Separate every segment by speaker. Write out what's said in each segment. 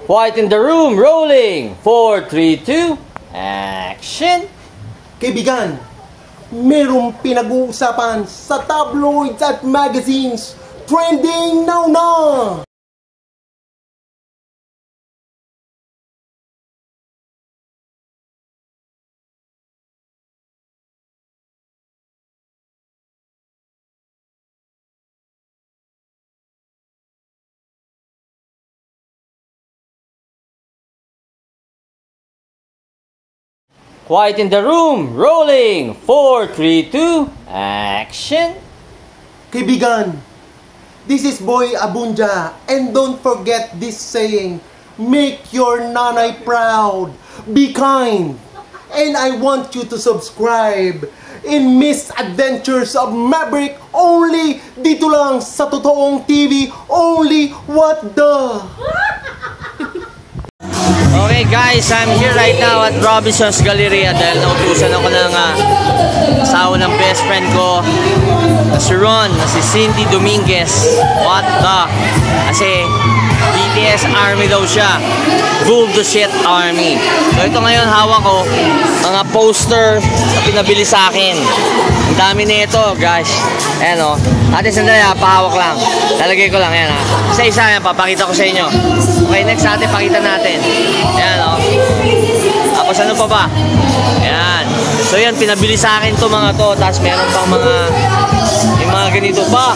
Speaker 1: Quiet in the room, rolling. 4, 3, 2, action.
Speaker 2: Kaibigan, merong pinag-uusapan sa tabloids at magazines. Trending now na!
Speaker 1: Quiet in the room, rolling. 4, 3, 2, action.
Speaker 2: Kaibigan, this is Boy Abunja, and don't forget this saying, make your nanay proud, be kind, and I want you to subscribe in Misadventures of Maverick only dito lang sa Totoong TV, only what the...
Speaker 1: Okay guys, I'm here right now at Robinson's Galleria dahil nautusan ako ng asawa ng best friend ko na si Ron, na si Cindy Dominguez. What the? Kasi BTS Army daw siya. Bull the shit Army. So ito ngayon hawak ko mga poster na pinabili sa akin. Ang dami na ito guys. Ayan o. Ate sandali ha, pahawak lang. Lalagay ko lang yan ha. Isa-isa yan, papakita ko sa inyo. Okay, next ate, pakita natin. Ayan o. Tapos ano pa ba? Ayan. So yan, pinabili sa akin to mga to. Tapos meron pang mga ganito pa.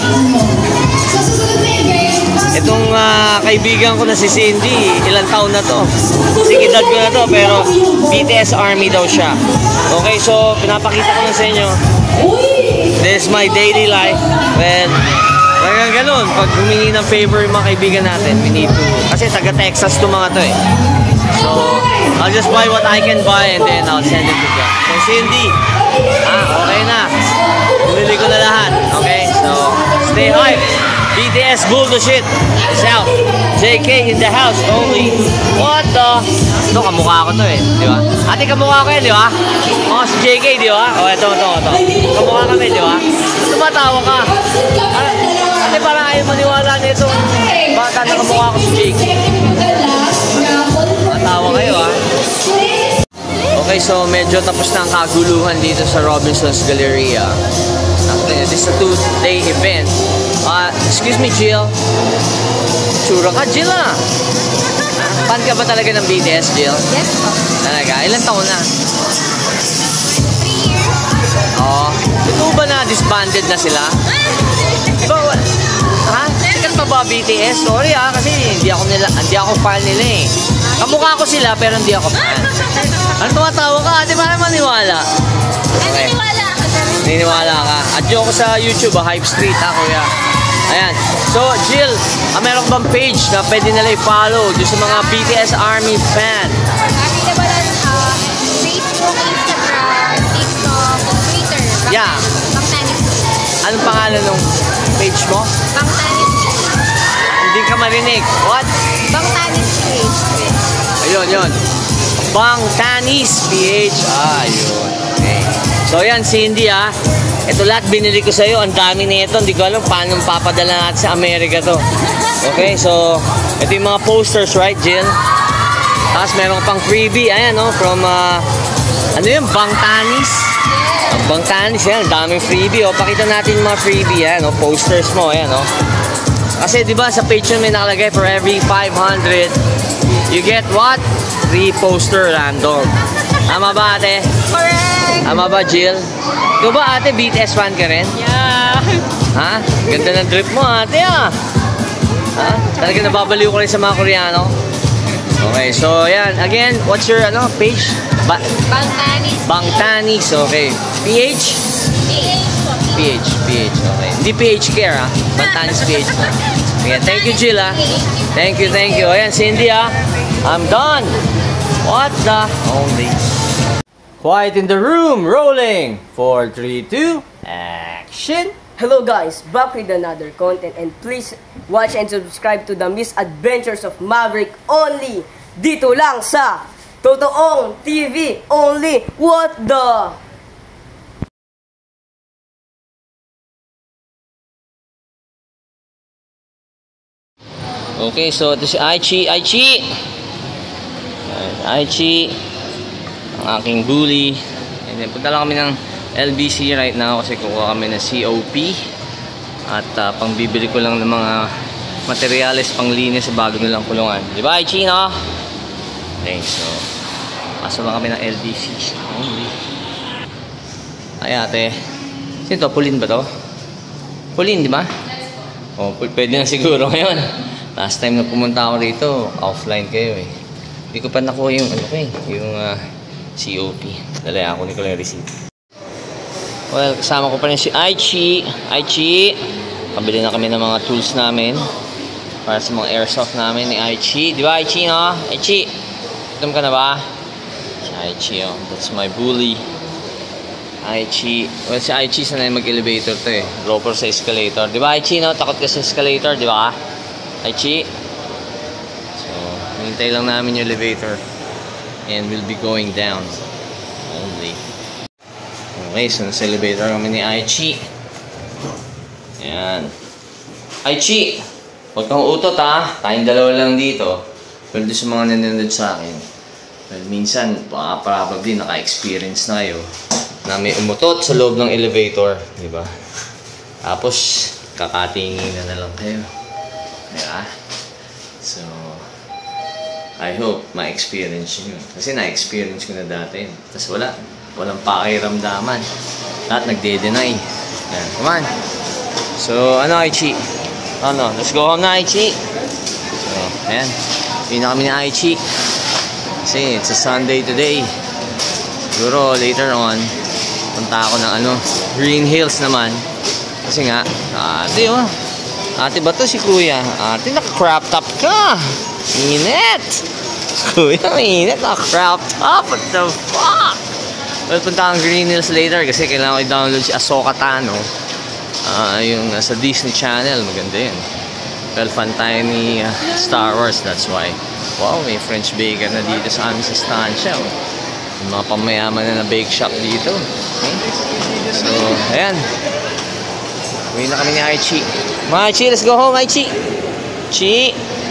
Speaker 1: Itong kaibigan ko na si Cindy, ilang taon na to. Sikidad ko na to, pero BTS Army daw siya. Okay, so pinapakita ko na sa inyo. This is my daily life. Well, talagang ganun. Pag humingi ng favor yung mga kaibigan natin, we need to, kasi taga Texas to mga to eh. So, I'll just buy what I can buy and then I'll send it to them. So, Cindy, okay na. Bumili ko na lahat. Okay, so, stay hype. BTS bull the shit is out. JK in the house only. What the? Ito, kamukha ko to eh. Di ba? Ate, kamukha ko yan, di ba? Oh, si JK, di ba? Oh, ito. Kamukha kami, di ba? Ito ba tawa ka? Ate, parang ayaw maniwala na itong bata na kamukha ko si JK. Matawa kayo, ha? Okay, so medyo tapos na ang kaguluhan dito sa Robinson's Galleria. This is a 2-day event. Excuse me, Jill. Tsura ka, Jill, ah. Fan ka ba talaga ng BTS, Jill?
Speaker 3: Yes po.
Speaker 1: Talaga? Ilang taon na?
Speaker 3: 3 years.
Speaker 1: Oo. Ito ba na disbanded na sila? Diba, ha? Sikat pa ba BTS? Sorry kasi hindi ako fan nila eh. Kamukha ko sila pero hindi ako fan. Ano tumatawa ka? Ate, parang maniwala. Okay. Niniwala ka. Adyo ko sa YouTube, Hype Street kuya. Ayan. So, Jill, meron bang page na pwede nila i-follow doon sa mga BTS Army fan?
Speaker 3: Available on Facebook, Instagram, TikTok, Twitter.
Speaker 1: Yeah.
Speaker 3: Bangtanis.
Speaker 1: Anong pangalan ng page mo?
Speaker 3: Bangtanis.
Speaker 1: Hindi ka marinig. What?
Speaker 3: Bangtanis page.
Speaker 1: Ayun. Bangtanis PH. Ayun. Okay. So, yan, Cindy ito lahat binili ko sa'yo. Ang dami na ito. Hindi ko alam paano papadala natin sa Amerika to. Okay, so ito yung mga posters, right, Jill? Tapos meron pang freebie. Ayan, from ano yun? Bangtanis. Bangtanis, yan. Daming freebie. Pakita natin yung mga freebie. Ayan, posters mo. Ayan, Kasi, di ba, sa page yun may nakalagay for every 500, you get what? 3 poster random. Tama ba, ate?
Speaker 3: Correct.
Speaker 1: Tama ba, Jill? Ikaw ba, ate, BTS fan ka rin?
Speaker 3: Yeah.
Speaker 1: Ha? Ganda ng drip mo, ate, Ha? Talaga nababaliw ko rin sa mga Koreano? Okay, so, yan. Again, what's your, page?
Speaker 3: Bangtanis.
Speaker 1: Bangtanis, okay. PH? PH, okay. Hindi PH Care, Bangtanis PH. Okay, thank you, Jill, Thank you. Ayan, Cindy, I'm done. What the? Only. Quiet in the room, rolling. 4, 3, 2, action.
Speaker 4: Hello guys, back with another content and please watch and subscribe to the Misadventures of Maverick only dito lang sa Totoong TV only. What the?
Speaker 1: Okay, so ito si Aichi. Aichi, ang aking bully. And then, punta lang kami ng LBC right now kasi kukuha kami ng COP. At pangbibili ko lang ng mga materyales panglinis sa bago nilang kulungan. Di ba, Aichi, no? Okay, so, pasok lang kami ng LBC. Ay, ate. Sino to? Pauline ba to? Pauline, di ba? O, pwede na siguro ngayon. Last time na pumunta ako rito, offline kayo eh. Hindi ko pa nakuha yung, yung COP. Dala ako, hindi ko lang yung receipt. Well, kasama ko pa rin si Aichi. Aichi! Pabili na kami ng mga tools namin para sa mga airsoft namin ni Aichi. Di ba, Aichi, no? Aichi! Itom ka na ba? Si Aichi, oh. That's my bully. Aichi. Well, si Aichi sanay mag-elevator to eh. Roper sa escalator. Di ba, Aichi, no? Takot ka sa escalator, di ba? Aichi. So, hintay lang namin yung elevator. And we'll be going down. Only. Okay, so nasa elevator kami ni Aichi. Ayan. Aichi! Huwag kang utot ha. Tayong dalawa lang dito. Pero sa mga nanonood sa akin, well, minsan, probably naka-experience na kayo na may umutot sa loob ng elevator, di ba? Tapos, kakatingin na lang kayo. Diba? So, I hope ma-experience nyo. Kasi na-experience ko na dati. Tapos walang pakiramdaman. Lahat nagde-deny. Ayan, come on. So, ano, Aichi? Ano, let's go home na, Aichi. So, ayan. Yun na kami ni Aichi. Kasi, it's a Sunday today. Siguro, later on, punta ako ng Green Hills naman. Kasi nga, ate oh. Ate ba to si Kuya? Ate, naka-crop top ka. Init. Kuya, mainit. Naka-crop top. What the fuck? Well, punta akong Green Hills later kasi kailangan ko i-download si Ahsoka Tano. Yung sa Disney Channel. Maganda yun. Well, fan tayo ni Star Wars. That's why. Wow, may French baker na dito sa amin sa stansya. Oh. Yung mga pamayaman na bake shop dito. Okay? So, ayan. Uwi na kami ni Aichi. Mga Aichi, let's go home, Aichi. Chi.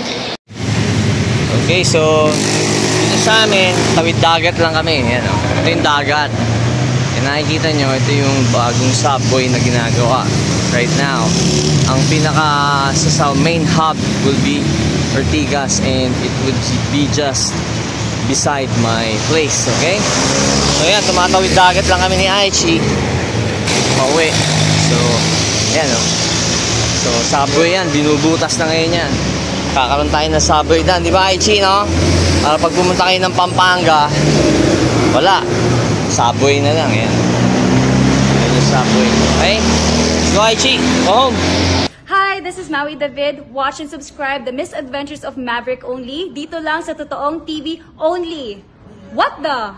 Speaker 1: Okay, so dito sa amin, tawid dagat lang kami. Ayan, oh. Ito yung dagat. And nakikita nyo, ito yung bagong subway na ginagawa right now. Ang pinaka sa main hub will be Ortigas and it would be just beside my place, okay? So yan, tumatawid dagat lang kami ni Aichi. Pauwi. So, yan o. So, subway yan. Binubutas na ngayon yan. Kakaroon tayo ng subway dan. Di ba, Aichi, no? Para pag pumunta kayo ng Pampanga, wala. Subway na lang, yan. Yan yung subway. Okay? Let's go, Aichi. Go home.
Speaker 5: Hi, this is Maui David. Watch and subscribe the Misadventures of Maverick only. Dito lang sa Totoong TV only. What the?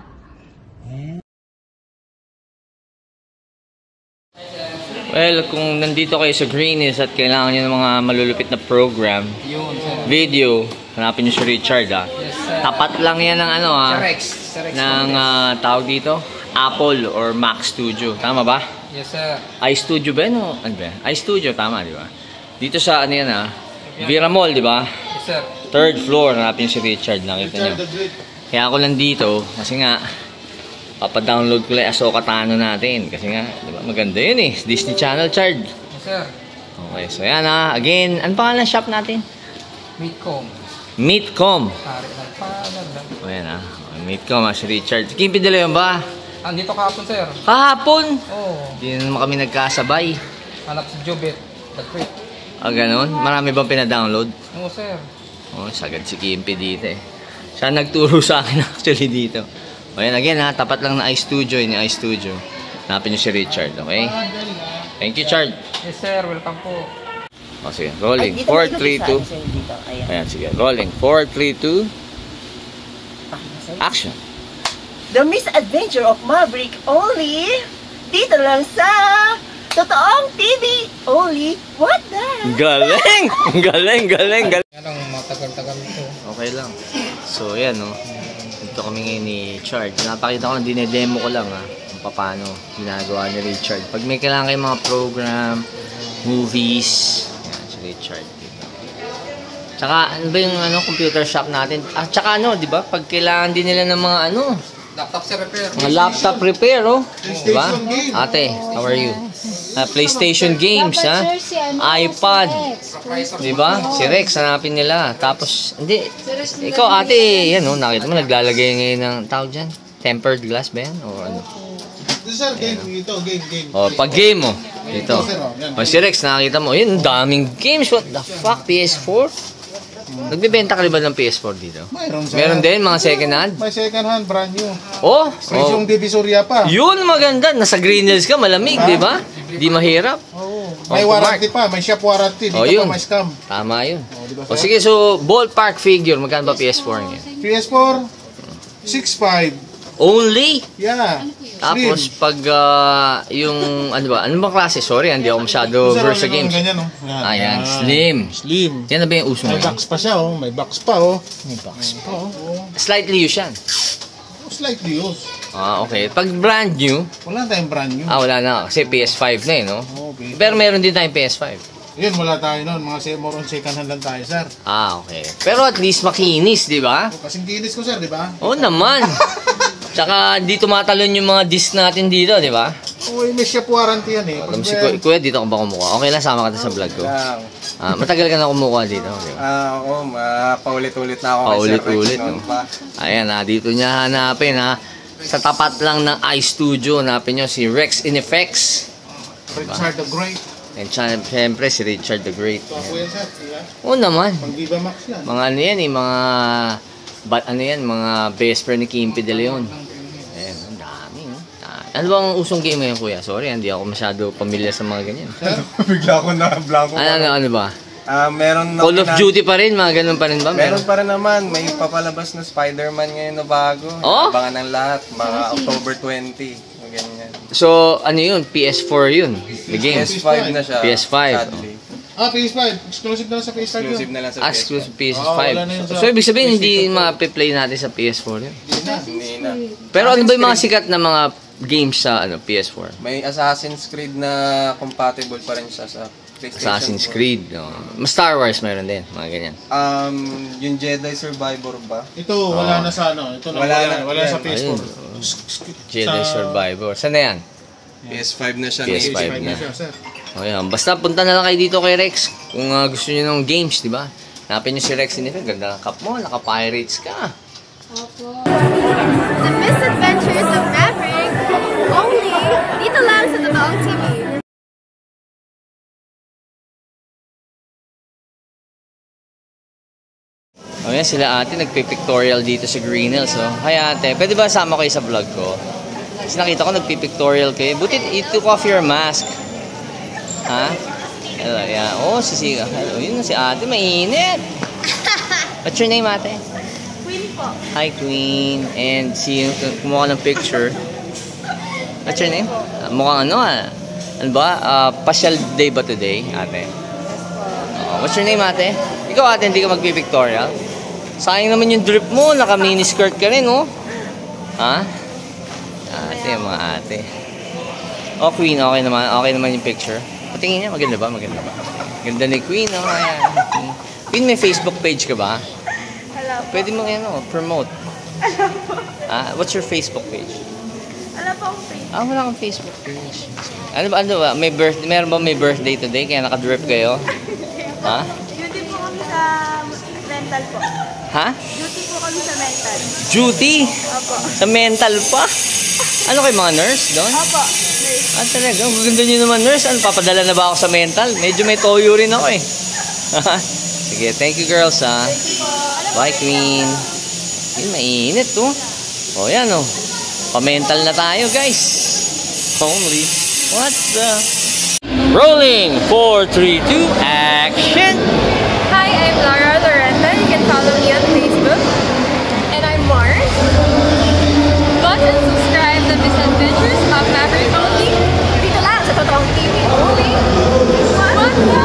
Speaker 1: Well, kung nandito kayo sa Green Hills at kailangan nyo ng mga malulupit na program, video, hanapin nyo si Richard ha. Tapat lang yan ng ng tawag dito, Apple or Mac Studio. Tama ba?
Speaker 6: Yes, sir.
Speaker 1: iStudio ba? Ano ba? iStudio, tama, di ba? Dito sa ano yan Vera Mall, di ba?
Speaker 6: Yes, sir.
Speaker 1: Third floor, hanapin si Richard. Nakita nyo. Kaya ako lang dito, kasi nga, papadownload ko lang Ahsoka Tano natin. Kasi nga, di ba? Maganda yun eh. Disney Channel, Chard.
Speaker 6: Yes, sir.
Speaker 1: Okay, so yan again, ano pangalan ng shop natin?
Speaker 6: Meatcom.
Speaker 1: Meatcom.
Speaker 6: Pare ng pangalan lang.
Speaker 1: O yan Meatcom si Richard. Kimpi dala yun ba?
Speaker 6: Andito kahapon, sir.
Speaker 1: Kahapon?
Speaker 6: Oo.
Speaker 1: Hindi na naman kami nagkasabay.
Speaker 6: Hanap si Jobet. The Creek.
Speaker 1: Ganun? Marami bang pinadownload?
Speaker 6: Oo, sir.
Speaker 1: Sagad si Kimpi dito eh. Siya nagturo sa akin actually dito. O yan again tapat lang na iStudio ni iStudio. Hanapin niyo si Richard, okay? Thank you, Chard.
Speaker 6: Yes, sir. Welcome po.
Speaker 1: O sige, rolling. 4, 3, 2. Ayan, sige. Rolling. 4, 3, 2. Action.
Speaker 7: The Misadventure of Maverick only. Dito lang sa Totoong TV only. What the?
Speaker 1: Galing! Galing!
Speaker 6: Yan ang matagal-tagal ito.
Speaker 1: Okay lang. So, yan dito kami ngayon ni Richard. Napakita ko lang, dinedemo ko lang kung paano ginagawa ni Richard. Pag may kailangan kayong mga program, movies, yan si Richard. Tsaka, ano ba yung computer shop natin? At tsaka di ba? Pag kailangan din nila ng mga
Speaker 6: Laptop sa repair.
Speaker 1: mga laptop repair, Di ba? Ate, how are you? PlayStation games, ha? iPad. Di ba? Si Rex, hanapin nila. Tapos, hindi. Ikaw, ate, yan, nakita mo, naglalagay ngayon ng tawag dyan? Tempered glass ba yan? O ano?
Speaker 2: Sir, game.
Speaker 1: Pag game mo. Ito. Si Rex, nakita mo. Yun, daming games. What the fuck? PS4? Nagbibenta ka ba ng PS4 dito? Meron din, mga second hand?
Speaker 2: May second hand, brand new.
Speaker 1: Yung
Speaker 2: Divisoria pa.
Speaker 1: Yun, maganda. Nasa Green Hills ka, malamig, di ba? Di mahirap.
Speaker 2: May warranty pa, may shop warranty. Dito
Speaker 1: yun.
Speaker 2: pa may scam.
Speaker 1: Tama yun. Sige, so, ballpark figure. Magkano ba PS4 niya?
Speaker 2: PS4, 6.5.
Speaker 1: Only?
Speaker 2: Yeah.
Speaker 1: Tapos, pag yung, ano bang klase? Sorry, hindi ako masyado verse sa games.
Speaker 2: Ganyan,
Speaker 1: Ayan, slim. Yan na ba yung uso
Speaker 2: May
Speaker 1: ngayon?
Speaker 2: box pa siya, May box pa,
Speaker 1: Slightly used yan.
Speaker 2: Slightly used.
Speaker 1: Okay. Pag brand new,
Speaker 2: Wala tayong brand new.
Speaker 1: wala na. Kasi PS5 na
Speaker 2: Okay.
Speaker 1: Pero meron din tayong PS5.
Speaker 2: Yun, wala tayo nun. More on second hand lang tayo, sir.
Speaker 1: Okay. Pero at least makinis, di ba?
Speaker 2: Kasing kinis ko, sir, di ba?
Speaker 1: Oo naman. Tsaka di tumatalon yung mga disc natin dito, di ba?
Speaker 2: May shop warranty yan
Speaker 1: Alam si Kuya, dito ka ba kumuha? Okay lang, sama ka sa vlog ko. Matagal ka na kumuha dito, di ba?
Speaker 8: Oo, paulit-ulit na ako
Speaker 1: Paulit-ulit, Ayan, dito niya hanapin, Sa tapat lang ng iStudio, hanapin nyo si Rex in Effects.
Speaker 2: Richard the Great.
Speaker 1: And syempre si Richard the Great.
Speaker 2: Kuya, sir.
Speaker 1: Oo naman.
Speaker 2: Pang Viva Max yan.
Speaker 1: Mga mga best friend ni Kimpi De Leon. Ayan, ang dami, Ano bang usong game ngayon, Kuya? Sorry, hindi ako masyado pamilyar sa mga ganyan.
Speaker 8: Bigla ko na blanco.
Speaker 1: Ano ba?
Speaker 8: Meron
Speaker 1: Call of Duty pa rin, mga ganun pa rin ba?
Speaker 8: Meron pa rin naman. May papalabas na Spider-Man ngayon na bago. Abangan ng lahat. Mga October 20. Ganyan.
Speaker 1: So, ano yun? PS4 yun? The game?
Speaker 8: PS5 na siya.
Speaker 1: PS5.
Speaker 8: Sadly.
Speaker 2: PS5. Exclusive na lang sa PS5 yun.
Speaker 8: Exclusive na lang sa PS5.
Speaker 1: Exclusive PS5.
Speaker 2: wala na yun sa
Speaker 1: So, ibig sabihin, hindi ma-play natin sa PS4 yun.
Speaker 8: Hindi na.
Speaker 1: Pero ano ba yung mga sikat na mga games sa PS4?
Speaker 8: May Assassin's Creed na compatible pa rin siya sa PlayStation
Speaker 1: Assassin's
Speaker 8: 4.
Speaker 1: Creed. Star Wars meron din. Mga ganyan.
Speaker 8: Yung Jedi Survivor ba?
Speaker 2: Ito, wala na sa ano. Ito na wala sa PS4.
Speaker 1: Jedi Survivor. Saan na yan?
Speaker 8: PS5 na siya.
Speaker 1: PS5 na.
Speaker 2: siya, sir.
Speaker 1: Ayan. Basta punta na lang kayo dito kay Rex kung gusto niyo ng games, di ba? Hanapin niyo si Rex in Effect. Ganda ng cup mo. Naka-pirates ka.
Speaker 3: The Misadventures of Maverick. Only dito lang sa Totoong TV.
Speaker 1: Ayan, sila ate nagpipictorial dito sa Green Hills. Hi ate, pwede ba sama kayo sa vlog ko? Kasi nakita ko nagpipictorial kayo. Buti you took off your mask. Ha? Hello, yeah. Sisiga. Hello, yun si ate, mainit. What's your name ate?
Speaker 3: Queen po.
Speaker 1: Hi Queen. And kumuha ng picture. What's your name? Mukhang ano ba? Pasyal day ba today, ate? What's your name ate? Ikaw ate, hindi ka magpipictorial? Sayang naman yung drip mo, naka mini skirt ka rin, Ha? Ate, mga ate. Queen, okay naman yung picture. Patingin niya, maganda ba? Ganda ni Queen, ayan. Queen, may Facebook page ka ba?
Speaker 3: Hello.
Speaker 1: Pwede mo promote. What's your Facebook page?
Speaker 3: Wala po akong free.
Speaker 1: Wala kang Facebook page. Ano ba? Meron ba may birthday today, kaya naka-drip kayo? Ha?
Speaker 3: Duty po kami sa mental po.
Speaker 1: Ha?
Speaker 3: Duty po kami sa mental.
Speaker 1: Duty?
Speaker 3: Opo.
Speaker 1: Sa mental pa? Ano kayo, mga nurse doon?
Speaker 3: Opo. Nurse.
Speaker 1: Talaga? Ang ganda nyo naman, nurse. Papadala na ba ako sa mental? Medyo may toyo rin ako eh. Sige, thank you girls Bye Queen. Yun, mainit yan Pa-mental na tayo guys. Only. What the? Rolling! 4, 3, 2, action!
Speaker 3: Hi, I'm Lara Loretta. You can follow me on Facebook. And I'm Mars. Watch and subscribe the Misadventures of Maverick Only. Dito lang sa Totoong TV Only. What the?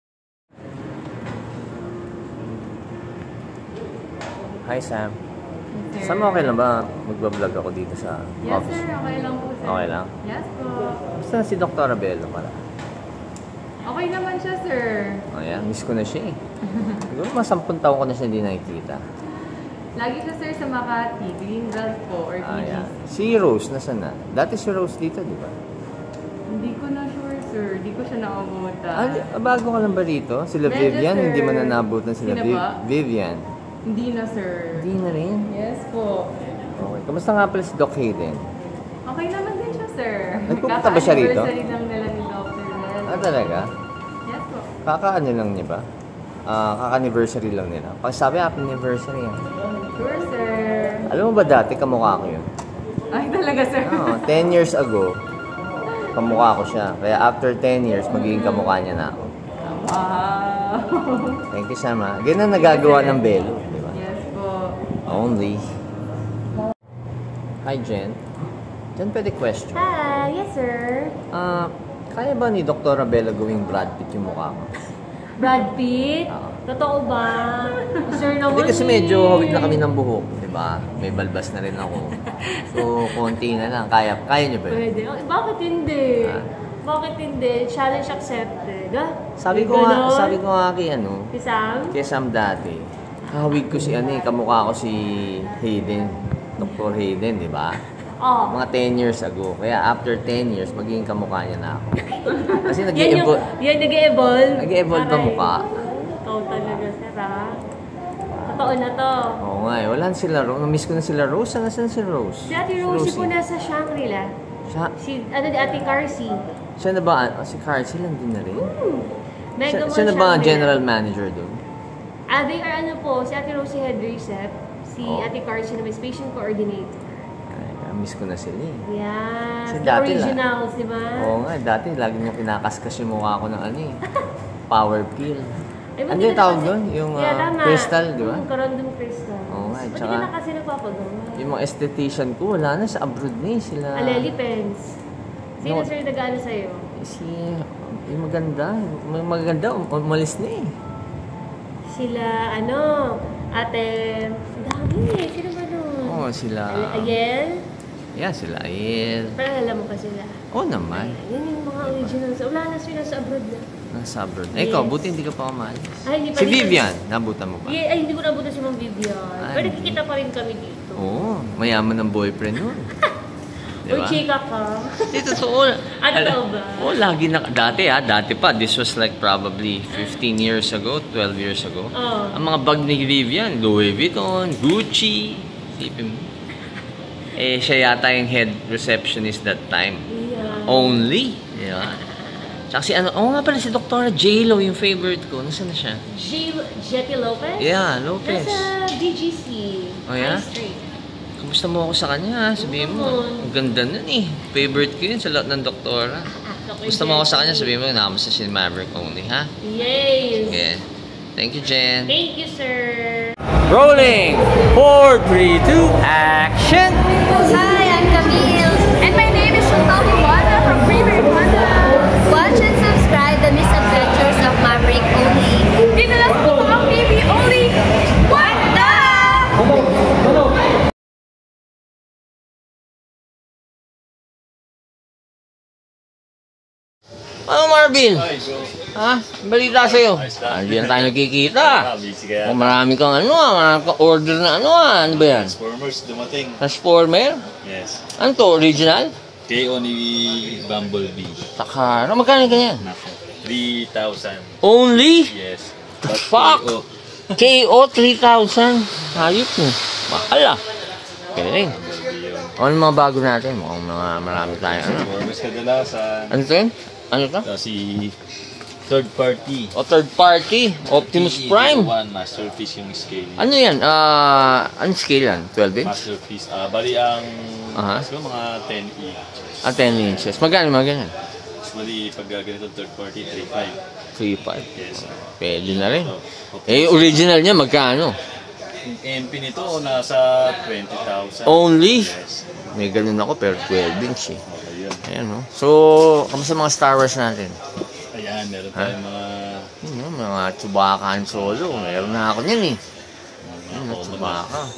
Speaker 1: Hi Sam.
Speaker 3: sir.
Speaker 1: Saan mo okay lang ba magbablog ako dito sa
Speaker 3: Yes,
Speaker 1: office?
Speaker 3: sir. Okay lang po, sir.
Speaker 1: Okay lang?
Speaker 3: Yes po.
Speaker 1: Basta si Dr. Abelo pala.
Speaker 3: Okay naman siya, sir.
Speaker 1: Ayan, miss ko na siya eh. Siguro mga 10 taon ko na siya hindi nakikita.
Speaker 3: Lagi siya, sir, sa Makati. Greenbelt po or
Speaker 1: Ayan.
Speaker 3: BGC.
Speaker 1: Si Rose, nasaan na? Dati si Rose dito, di ba?
Speaker 3: Hindi ko na sure, sir. Hindi ko siya naabutan.
Speaker 1: Bago ka lang ba dito? Sila
Speaker 3: Medyo,
Speaker 1: Vivian,
Speaker 3: sir.
Speaker 1: hindi mo na naabutan sila
Speaker 3: Sino ba?
Speaker 1: Vivian.
Speaker 3: Hindi na, sir.
Speaker 1: Hindi na rin.
Speaker 3: Yes po.
Speaker 1: Okay. Kamusta nga pala si Doc Hayden?
Speaker 3: Okay naman din siya, sir.
Speaker 1: Nagpupunta ba siya rito?
Speaker 3: Kaka-anniversary lang nila ni Dr. Nel.
Speaker 1: Talaga?
Speaker 3: Yes po.
Speaker 1: Kaka-ano lang niya ba? Kaka-anniversary lang nila. Pag sabi, happy anniversary yan.
Speaker 3: Sure, sir.
Speaker 1: Alam mo ba dati, kamukha ko yun?
Speaker 3: Ay, talaga, sir.
Speaker 1: Oo, 10 years ago, kamukha ko siya. Kaya after 10 years, magiging kamukha niya na ako.
Speaker 3: Wow.
Speaker 1: Thank you, Sama. Ganyan nagagawa ng Belo, di ba?
Speaker 3: Yes po.
Speaker 1: Only. Hi, Jen. Jen, pwede question.
Speaker 5: Hi, yes sir.
Speaker 1: Kaya ba ni Dr. Abela gawing Brad Pitt yung mukha ko?
Speaker 5: Brad Pitt?
Speaker 1: Oo.
Speaker 5: Totoo ba? Sir naman
Speaker 1: Hindi kasi medyo hawig na kami ng buhok, di ba? May balbas na rin ako. So, konti na lang. Kaya niyo ba yun?
Speaker 5: Pwede. Bakit hindi?
Speaker 1: Ah.
Speaker 5: Bakit hindi? Challenge accepted. Ah?
Speaker 1: Sabi ko nga
Speaker 5: Si Sam?
Speaker 1: kay Sam dati, kahawig ko si kamukha ko si Hayden. Dr. Hayden, di ba?
Speaker 5: Oh.
Speaker 1: Mga 10 years ago. Kaya after 10 years, magiging kamukha niya na ako. Kasi
Speaker 5: Yan
Speaker 1: nag-evolve.
Speaker 5: yan nag-evolve.
Speaker 1: Nag-evolve ba mukha?
Speaker 5: Ikaw talaga, sir, ah. Totoo na to.
Speaker 1: Oo nga eh. Wala na sila Rose. Namiss ko na sila Rose. Saan si Rose?
Speaker 5: Si Ate Rosie po nasa Shangri-La. Si, Ate Carcy.
Speaker 1: Siya na ba? Si Carcy lang din na rin.
Speaker 5: Mega
Speaker 1: Siya na
Speaker 5: Mall
Speaker 1: ba
Speaker 5: Shangri-La.
Speaker 1: general manager doon?
Speaker 5: They are si Ate Rosie head recep. Si Ate Carcy na may patient coordinator.
Speaker 1: Miss ko na sila eh.
Speaker 5: Yes.
Speaker 1: Kasi
Speaker 5: The
Speaker 1: dati
Speaker 5: originals, di ba?
Speaker 1: Oo nga, dati lagi mo kinakaskas yung mukha ko ng power pill.
Speaker 5: Ay,
Speaker 1: Ano
Speaker 5: buti
Speaker 1: yung
Speaker 5: na
Speaker 1: tawag
Speaker 5: kasi-
Speaker 1: doon? Yung
Speaker 5: tama.
Speaker 1: crystal, di ba?
Speaker 5: Corundum crystal.
Speaker 1: Oo nga,
Speaker 5: Buti
Speaker 1: tsaka-
Speaker 5: na kasi nagpapagawa.
Speaker 1: Yung mga esthetician ko, wala na sa abroad na eh. Sila...
Speaker 5: Aleli Pens. Sino
Speaker 1: No.
Speaker 5: sir nag-ano sa'yo?
Speaker 1: Yung maganda. Maganda, umalis na eh.
Speaker 5: Sila, ate... Dami eh. Sino ba nun?
Speaker 1: Oo, sila...
Speaker 5: Ayel?
Speaker 1: Yeah, sila Ayel.
Speaker 5: Parang alam mo pa sila.
Speaker 1: Oo naman.
Speaker 5: Yan yung mga originals. Wala na sila sa abroad na.
Speaker 1: Nasa abroad.
Speaker 5: Yes.
Speaker 1: Ikaw, buti hindi ka pa umalis.
Speaker 5: Ay, hindi pa
Speaker 1: Si
Speaker 5: dito.
Speaker 1: Vivian, nabutan mo ba?
Speaker 5: Ay, hindi ko nabutan si Ma'am Vivian.
Speaker 1: Ay,
Speaker 5: Pero
Speaker 1: hindi.
Speaker 5: kikita pa rin kami dito.
Speaker 1: Oo, mayaman ng boyfriend nun.
Speaker 5: Uy, chika ka.
Speaker 1: Hindi, totoo.
Speaker 5: Ano ba?
Speaker 1: Oo, lagi na. Dati pa. This was like probably 15 years ago, 12 years ago.
Speaker 5: Oo.
Speaker 1: Ang mga bag ni Vivian, Louis Vuitton, Gucci. Isipin mo. Siya yata yung head receptionist that time.
Speaker 5: Yeah.
Speaker 1: Only. Yeah. Tsaka si nga pala si Dr. J-Lo, yung favorite ko. Nasaan na siya?
Speaker 5: Jetty Lopez?
Speaker 1: Yeah, Lopez.
Speaker 5: Nasa BGC.
Speaker 1: Oh, yeah?
Speaker 5: High Street.
Speaker 1: Kamusta mo ako sa kanya? Sabihin mo, ang ganda nun eh. Favorite ko yun sa lahat ng doktora. Gusto mo ako sa kanya, sabihin mo, nakamusta si Maverick Only, ha?
Speaker 5: Yes.
Speaker 1: Okay. Thank you, Jen.
Speaker 5: Thank you, sir.
Speaker 1: Rolling! 4, 3, 2, action!
Speaker 3: Hi, I'm Camille. And my name is Chantal Iwana from Freeway Rwanda. Watch and subscribe the Misadventures of Maverick Only. Dito lang sa Totoong TV Only. What the?
Speaker 1: Ano, Marvin? Ha? Balita sa'yo? Hindi na tayo nagkikita. Kung marami kang marami kang order na ano ba yan?
Speaker 9: Transformers dumating.
Speaker 1: Transformer?
Speaker 9: Yes.
Speaker 1: Ano to, original?
Speaker 9: KO ni Bumblebee.
Speaker 1: Saka, magkano ganyan?
Speaker 9: Nako. 3,000.
Speaker 1: Only?
Speaker 9: Yes.
Speaker 1: The fuck? KO 3,000. Hayop mo. Mahal ah. Galing. Ano mga bago natin? Mukhang mga marami tayo.
Speaker 9: Transformers kadalasan.
Speaker 1: Ano to yun? Ano to?
Speaker 9: Si third party.
Speaker 1: O third party. Optimus Prime.
Speaker 9: One masterpiece yung scale.
Speaker 1: Ano yan? Anong scale yan? 12 inch?
Speaker 9: Masterpiece. Bali ang
Speaker 1: Aha.
Speaker 9: siguro mga 10 each.
Speaker 1: 10 inches. Magkano mga ganyan?
Speaker 9: Bali pag ganito third party 3,500.
Speaker 1: 3.5.
Speaker 9: Yes.
Speaker 1: Pwede na rin.
Speaker 9: So,
Speaker 1: Original niya magkano?
Speaker 9: yung MP nito nasa 20,000.
Speaker 1: Only?
Speaker 9: Yes.
Speaker 1: May ganun ako pero 12 inch eh.
Speaker 9: Okay yun.
Speaker 1: Ayan no. So, kamusta mga Star Wars natin?
Speaker 9: Ayan, meron tayong mga
Speaker 1: Mga Chewbacca Han Solo. Meron na ako niyan eh. Chewbacca.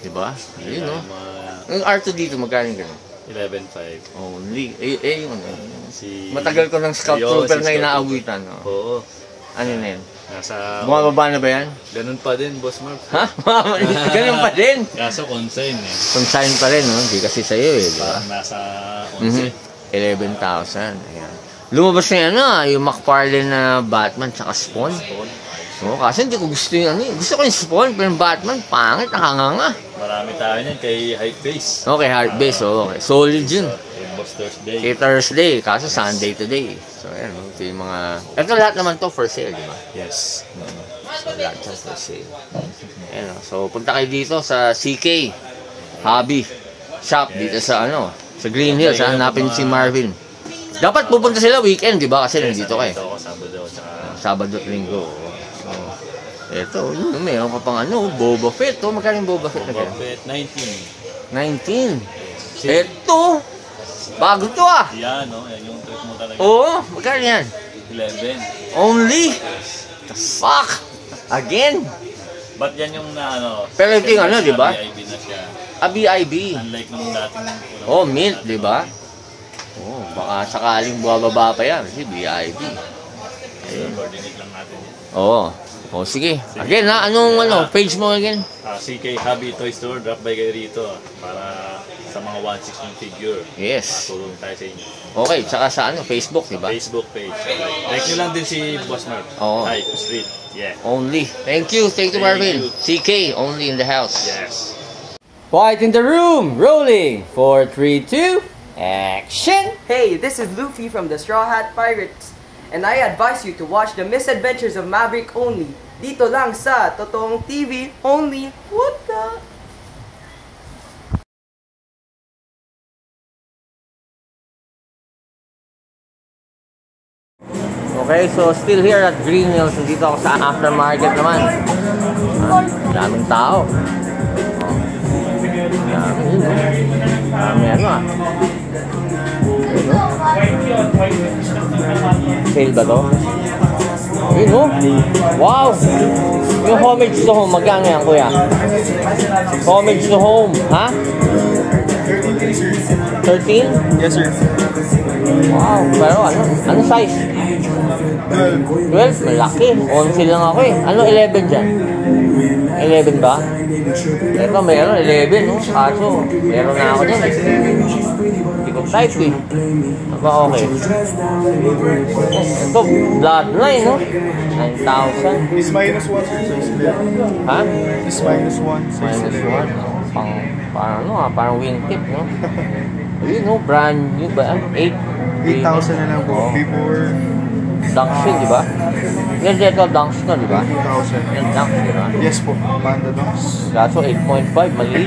Speaker 1: Diba? Ayun, no? Yung R2 dito, magkano ganun?
Speaker 9: 11.5.
Speaker 1: Only. Yung ano.
Speaker 9: Si...
Speaker 1: Matagal ko ng Scout Trooper na inaawitan. No?
Speaker 9: Oo.
Speaker 1: Ano na yan?
Speaker 9: Nasa...
Speaker 1: Bumababa na ba yan?
Speaker 9: Ganun pa din, Boss Marv.
Speaker 1: Ha? Ganun pa din?
Speaker 9: Kaso consign eh.
Speaker 1: Consign pa rin, no? Hindi kasi sa'yo eh, diba?
Speaker 9: Parang nasa 11.
Speaker 1: 11,000. Ayan. Lumabas na yan, yung McFarlane na Batman tsaka Spawn. Oo, kasi hindi ko gusto yung ano. Gusto ko yung Spawn, pero yung Batman, pangit, nakanganga.
Speaker 9: Marami tayo niyan kay Hype Base.
Speaker 1: Okay, Heart Base, okay. Solid yun.
Speaker 9: Kay Boss Thursday.
Speaker 1: Kay Thursday, kaso Sunday today. So, ayan, ito yung mga... Ito lahat naman to for sale, di ba?
Speaker 9: Yes.
Speaker 1: So, lahat to for sale. Ayan, so, punta kayo dito sa CK Hobby Shop dito sa ano, sa Green Hills. Hanapin si Marvin. Dapat pupunta sila weekend, di ba? Kasi nandito kayo.
Speaker 9: Dito ako Sabado, tsaka...
Speaker 1: Sabado at Linggo. Ito, mayroon pa pang ano, Boba Fett. Magkano yung Boba Fett na
Speaker 9: Boba Fett, 19.
Speaker 1: 19. Ito, bago to
Speaker 9: Yan, no? Yan yung trip mo talaga.
Speaker 1: Oo, magkano yan?
Speaker 9: 11.
Speaker 1: Only? The fuck? Again?
Speaker 9: Ba't yan yung na ano?
Speaker 1: Pero ito yung ano, di ba?
Speaker 9: BIB na siya.
Speaker 1: BIB.
Speaker 9: Unlike nung dating...
Speaker 1: Oh, mint, di ba? Oh, baka sakaling bumababa pa yan. Kasi BIB.
Speaker 9: Coordinate lang natin yan.
Speaker 1: Oo. Oh, sige. Again, anong ano, page mo again?
Speaker 9: CK Hobby Toy Store, drop by kayo rito para sa mga 1/6 ng figure.
Speaker 1: Yes.
Speaker 9: Tulong tayo sa inyo.
Speaker 1: Okay, tsaka sa ano, Facebook, di ba?
Speaker 9: Facebook page. Like nyo lang din si Boss Marv.
Speaker 1: Oo.
Speaker 9: Hype Street. Yeah.
Speaker 1: Only. Thank you, Marvin. CK, only in the house.
Speaker 9: Yes.
Speaker 1: Quiet in the room, rolling. 4, 3, 2, action!
Speaker 4: Hey, this is Luffy from the Straw Hat Pirates. And I advise you to watch the Misadventures of Maverick only. Dito lang sa Totoong TV only. What the?
Speaker 1: Okay, so still here at Green Hills. Dito ako sa aftermarket naman. Daming tao. Dami ano Sale ba to? Ayun oh. Wow! Yung homage to home, magkano yan kuya? Homage to home, ha? 13?
Speaker 10: Yes sir.
Speaker 1: Wow, pero ano size? 12? Malaki. 11 lang ako eh. Ano 11 dyan? 11 ba? Ito meron 11 no? Kaso meron na ako dyan eh. Hindi ko type eh. Aba okay. Ito bloodline no? 9,000.
Speaker 10: Is minus 1 sir.
Speaker 1: Ha?
Speaker 10: Is minus 1.
Speaker 1: Minus 1. Parang ano parang wingtip no? Ayun no, brand new ba?
Speaker 10: 8,000 na lang po. Before
Speaker 1: Dunks yun, di ba? Yan dito, Dunks na, di ba?
Speaker 10: 2,000.
Speaker 1: Yan, Dunks, di ba?
Speaker 10: Yes po. Panda Dunks.
Speaker 1: Kaso 8.5, maliit.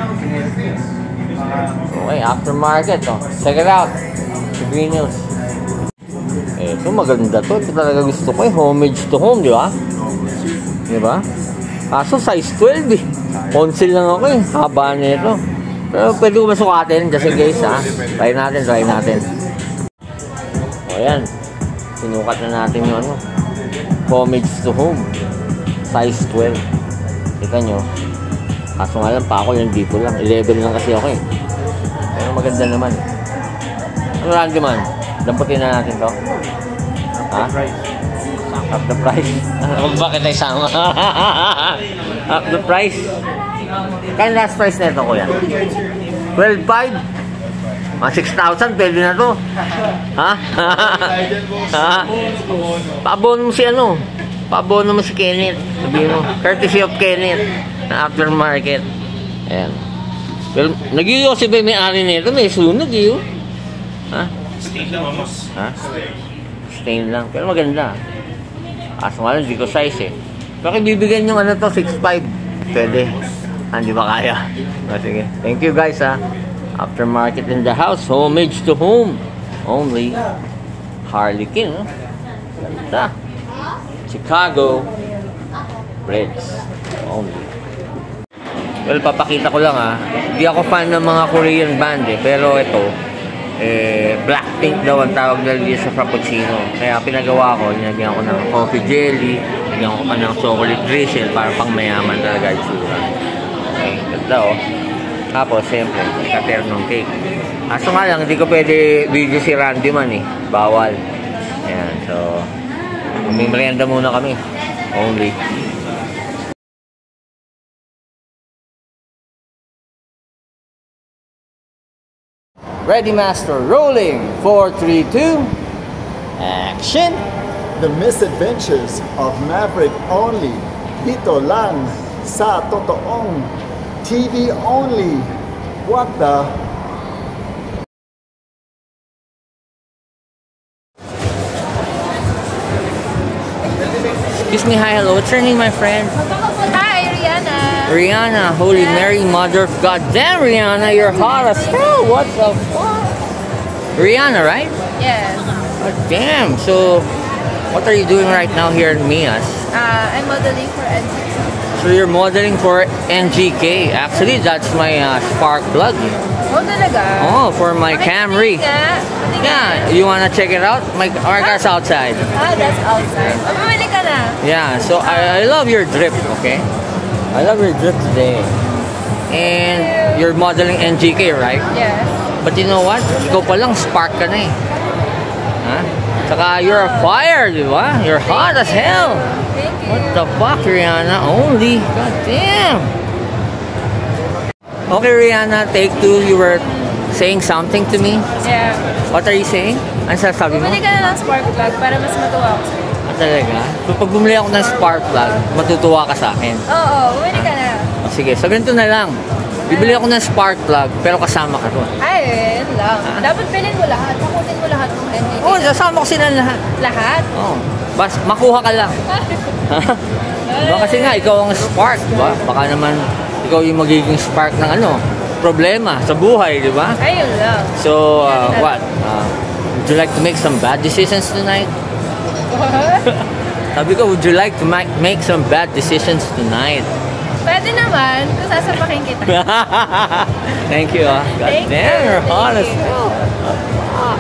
Speaker 1: Okay, aftermarket, oh. Check it out. Sa Green Hills. Ito, maganda to. Ito talaga gusto ko, homage to home, di ba? Di ba? Kaso size 12, eh. Conceal lang ako, eh. Haba na ito. Pero pwede ko masukatin kasi guys, ha? Try natin. O, yan. Sinukat na natin yung ano, homage to home, size 12. Kita nyo, kaso nga lang pa ako yung dito lang, 11 lang kasi ako eh. Pero maganda naman. Ano Randy man? Damputin na natin to. Ha? Up the price. Bakit tayo sama? Up the price. Kaya last price na ito kuya? 12.5? 6,000, pwede na to. Ha? Ha? Paabono mo si ano? Paabono mo si Kenneth. Sabihin mo, courtesy of Kenneth na aftermarket. Ayan. Pero, nag-iyo si ba may-ari nito? May sunog iyo. Ha?
Speaker 10: Stain lang, mamos.
Speaker 1: Ha? Stain lang. Pero maganda. Kaso nga lang, di ko size eh. Bakit bibigyan yung ano to, 6'5"? Pwede. Hindi ba kaya? Sige. Thank you guys ha. Aftermarket in the house, homage to home. Only Harley Quinn, no? Ganda. Chicago Reds. Only. Well, papakita ko lang ha. Hindi ako fan ng mga Korean band eh. Pero ito, Blackpink daw ang tawag nila sa Frappuccino. Kaya pinagawa ko, nilagyan ko ng coffee jelly, nilagyan ko pa ng chocolate drizzle para pang mayaman talaga itsura. Okay, ganda oh. Tapos, siyempre, katernong cake. Aso nga lang, hindi ko pwede video si Randy man eh. Bawal. Ayan, so, may merienda muna kami. Only. Ready, master. Rolling. 4, 3, 2. Action.
Speaker 11: The Misadventures of Maverick Only. Dito lang sa totoong TV only. What the?
Speaker 1: Excuse me, hi, hello. What's your name, my friend?
Speaker 3: Hi, Rihanna.
Speaker 1: Rihanna, Holy Mary, Mother of God. Damn, Rihanna, you're hot as hell. What the fuck? Rihanna, right?
Speaker 3: Yes.
Speaker 1: Oh, damn. So, what are you doing right now here in Mias?
Speaker 3: I'm modeling for NGK.
Speaker 1: So, you're modeling for NGK. Actually, that's my spark plug.
Speaker 3: Oh, talaga?
Speaker 1: Oh, for my Camry. Yeah, you wanna check it out? Our car's outside.
Speaker 3: Ah, that's outside. Oh, bumili ka na.
Speaker 1: Yeah, so I love your drip, okay? I love your drip today. And you're modeling NGK, right?
Speaker 3: Yes.
Speaker 1: But you know what? Ikaw pa lang, spark ka na eh. Ha? Saka you're a fire, di ba? You're hot as hell.
Speaker 3: Thank you.
Speaker 1: What the fuck, Rihanna? Only. God damn. Okay, Rihanna, take 2. You were saying something to me?
Speaker 3: Yeah.
Speaker 1: What are you saying? Ano sasabi mo?
Speaker 3: Bumili ka na ng spark plug para mas matuwa ako sa'yo.
Speaker 1: Talaga? So, pag bumili ako ng spark plug, matutuwa ka sa akin.
Speaker 3: Oo, bumili ka na.
Speaker 1: O, sige, so ganito na lang. Bibili ako ng spark plug, pero kasama ka doon.
Speaker 3: Ay, yun lang. Dapat bilhin mo lahat. Pakutin mo lahat ng NGK.
Speaker 1: Oo, sasama ko sila lahat.
Speaker 3: Lahat?
Speaker 1: Oo. Bas, makuha ka lang. Diba? Kasi nga, ikaw ang spark, diba? Baka naman, ikaw yung magiging spark ng ano, problema sa buhay, di ba?
Speaker 3: Ayun lang.
Speaker 1: So, what? Would you like to make some bad decisions tonight? Sabi ko, would you like to make some bad decisions tonight?
Speaker 3: Pwede naman, kung sasapakin kita.
Speaker 1: Thank you, God
Speaker 3: Thank
Speaker 1: damn,
Speaker 3: you.
Speaker 1: you're hot as
Speaker 3: Thank you.
Speaker 1: hell.